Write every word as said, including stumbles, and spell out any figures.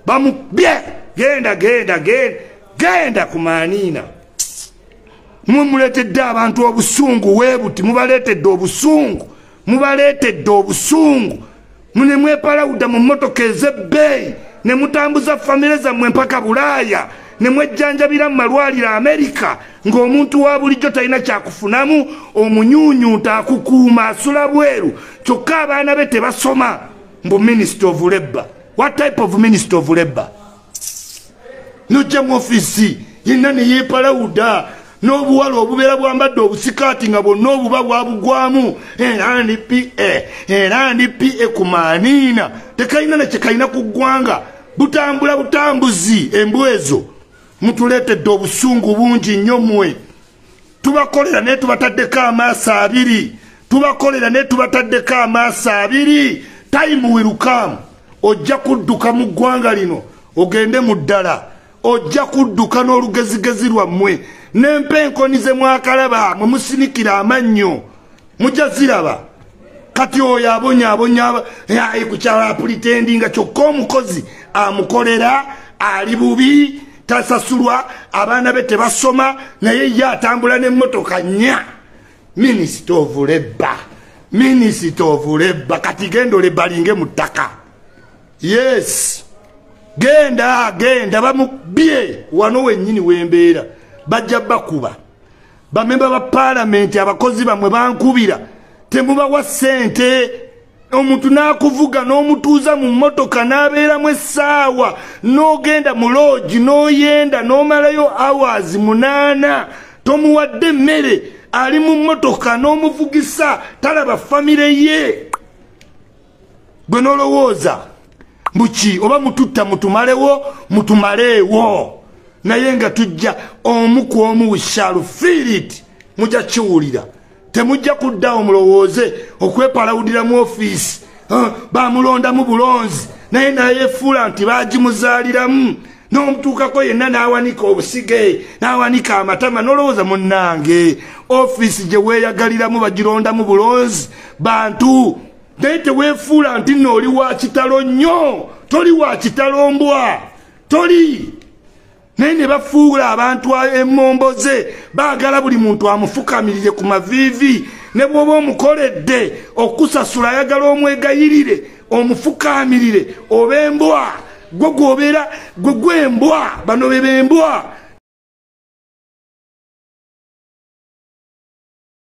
bamubye genda genda genda genda kumanina mwe muletedde abantu obusungu webuti mubaletedde obusungu mubaletedde obusungu mune mwepalawuda mu mmotoka ez'ebbeeyi ne mutambuza famire zammwe mpaka Bulaaya ne mwejjanjabira mu malwaliro Amerika ng'omuntu wa bulijjo talina kyakufunamu omunyuunyuuta akukuuma asula bweru kyokka abaana be tebasoma mbu Minister of Labour. What type of Minister of Labour? Nojja mu ofisi yenna ne yeepalawuda n'obuwala obubeera bwambadde obusikaati nga bwonna obuba bwabugwamu era ndi P A era ndi P A ku maaniina tekalina nakye kalina ku ggwanga butambula butambuzi embwezo mutuleetedde obusungu bungi nnyo mmwe tubakolera naye tubataddeko amaaso abiri tubakolera naye tubataddeko amaaso abiri time will come ojja kudduka mu ggwanga lino ogende mu ddala ojja kudduka n'olugezigezi lwammwe n'empenkoni ze mwakalaba mwe musinikira amannyo mujja ziraba kati oyo abonyaabonya kukyala apulitendinga kyokka omukozi amukolera ali bubi tasasulwa abaana be tebasoma naye ye atambula n'emmotoka nnya Minister of Labour Minister of Labour kati genda olebalinge mu ttaka yes genda genda bamubye wano wennyini wembeera bajja bakuba bamemba ba parliament abakozi bamwe bankubira temubawa ssente omuntu n'akuvuga n'omutuuza mu mmotoka n'abeeramu essaawa n'ogenda mu lodge n'oyenda n'omalayo hours munaana tomuwadde emmere ali mu mmotoka n'omuvugisa talaba famire ye gwe n'olowooza mbuki oba mututta mutumalewo mutumaleewo naye nga tujja omu ku omu we shall feel it mujja kiwulira temujja kuddawo mulowooze okwepalawudira mu ofiisi bamulondamu bulonzi naye nayefuula nti bagimuzaaliramu n'omutuukako yenna n'awanika obusige n'awanika amatama n'olowooza munnange ofiisi gye weeyagaliramu bagirondamu bulonzi bantu naye teweefuula nti nno oli wa kitalo nnyo toli wa kitalo mbwa toli naye ne bafuula abantu emmomboze baagala buli muntu amufukamirire ku maviivi ne bw'oba omukoledde okusasula ayagala omwegayirire omufukamirire oba embwa gwe gwobeera gwe gwembwa bano be bembwa